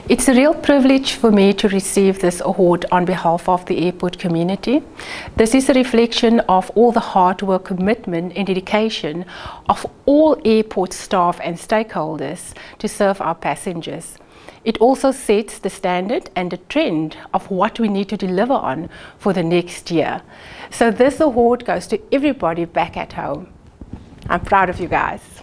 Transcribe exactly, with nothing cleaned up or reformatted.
It's a real privilege for me to receive this award on behalf of the airport community. This is a reflection of all the hard work, commitment and dedication of all airport staff and stakeholders to serve our passengers. It also sets the standard and the trend of what we need to deliver on for the next year. So this award goes to everybody back at home. I'm proud of you guys.